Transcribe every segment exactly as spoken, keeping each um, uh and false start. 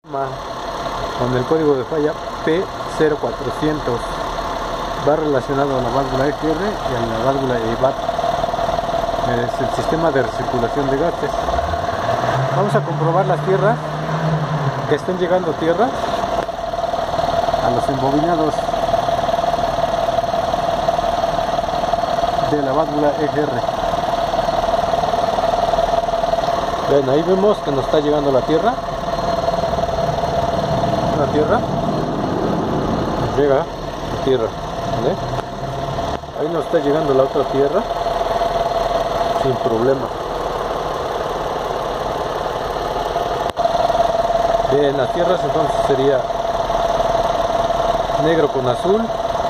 Con el código de falla P cero cuatrocientos va relacionado a la válvula E G R y a la válvula E V A T. Es el sistema de recirculación de gases. Vamos a comprobar las tierras, que estén llegando tierras a los embobinados de la válvula E G R. Ven, ahí vemos que nos está llegando la tierra. La tierra. Nos llega la tierra. ¿Vale? Ahí nos está llegando la otra tierra. Sin problema. Bien, las tierras entonces sería negro con azul.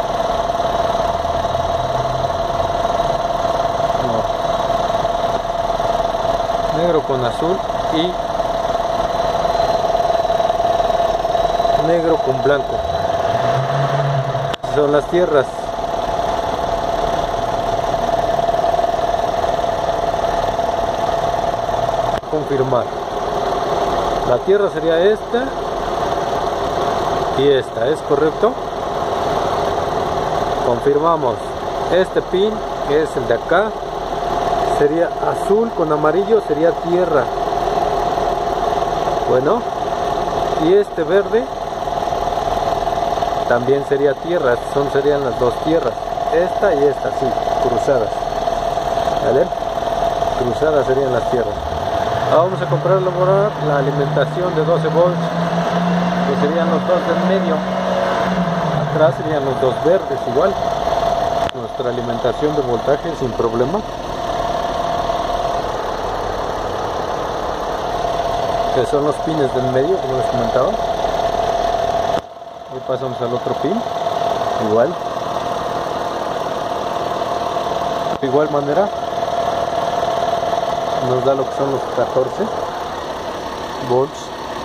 Negro con azul y negro con blanco. Son las tierras. Confirmar. La tierra sería esta y esta, ¿es correcto? Confirmamos. Este pin, que es el de acá, sería azul con amarillo, sería tierra. Bueno, y este verde también sería tierra. Son serían las dos tierras, esta y esta, sí, cruzadas. ¿Vale? Cruzadas serían las tierras. Ahora vamos a comprar la alimentación de doce volts, que serían los dos del medio. Atrás serían los dos verdes igual. Nuestra alimentación de voltaje sin problema. Que son los pines del medio, como les comentaba. Y pasamos al otro pin, igual. De igual manera nos da lo que son los catorce volts.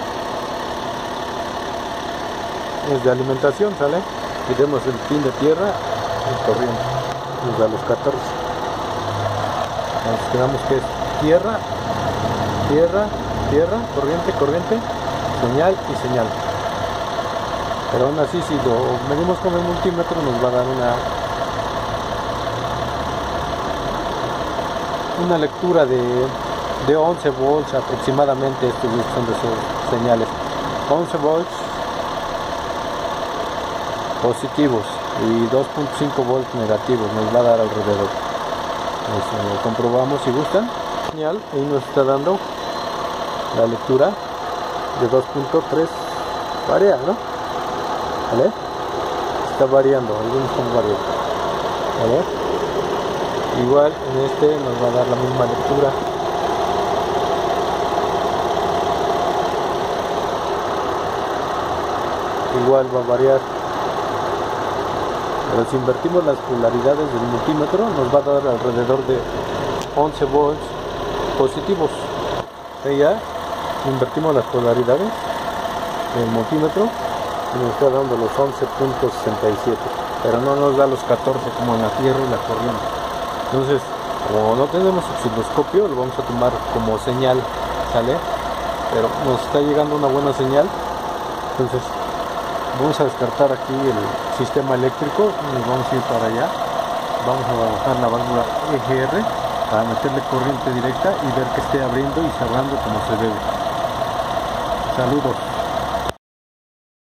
Es de alimentación, ¿sale? Y vemos el pin de tierra y corriente. Nos da los catorce. Nos quedamos que es tierra, tierra, tierra, corriente, corriente, señal y señal. Pero aún así, si lo medimos con el multímetro, nos va a dar una una lectura de, de once volts aproximadamente. Estos son de sus señales. once volts positivos y dos punto cinco volts negativos nos va a dar alrededor. Eso lo comprobamos si gustan. Señal, ahí nos está dando la lectura de dos punto tres. Varía, ¿no? ¿Vale? Está variando, algunos están variando. ¿Vale? Igual en este nos va a dar la misma lectura. Igual va a variar. Pero si invertimos las polaridades del multímetro, nos va a dar alrededor de once volts positivos. ¿Sí? Ya invertimos las polaridades del multímetro y nos está dando los once punto sesenta y siete, pero no nos da los catorce como en la tierra y la corriente. Entonces, como no tenemos osciloscopio, lo vamos a tomar como señal, ¿sale? Pero nos está llegando una buena señal. Entonces vamos a descartar aquí el sistema eléctrico y nos vamos a ir para allá. Vamos a bajar la válvula E G R para meterle corriente directa y ver que esté abriendo y cerrando como se debe. Saludos.